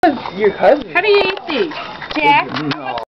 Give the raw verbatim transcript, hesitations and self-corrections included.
Your cousin. How do you eat these? Jack? No.